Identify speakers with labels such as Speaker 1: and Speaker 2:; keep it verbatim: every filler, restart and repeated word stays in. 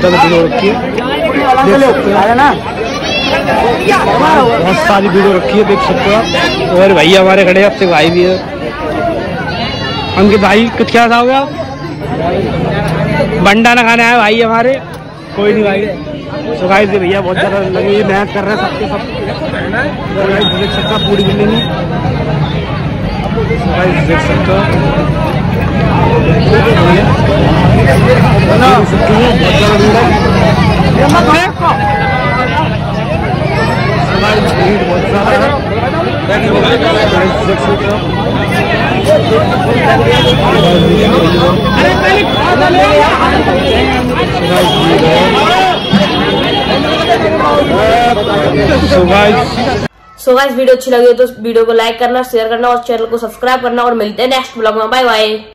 Speaker 1: ज्यादा भीड़ हो रखी है, बहुत सारी भीड़ हो रखी है, देख सकते हो आप। और भैया हमारे खड़े हैं, अब से भाई भी है। अंकित भाई कुछ क्या था आप? भंडारा खाने आए भाई हमारे, कोई नहीं भाई। तो गाइस ये भैया बहुत ज्यादा लगे, मेहनत कर रहे हैं सबके सब। देख सकते हो पूरी बिल्डिंग में, देख सकते हो
Speaker 2: सो गाइस वीडियो अच्छी लगी हो तो वीडियो को लाइक करना, शेयर करना और चैनल को सब्सक्राइब करना। और मिलते हैं नेक्स्ट ब्लॉग में। Bye bye.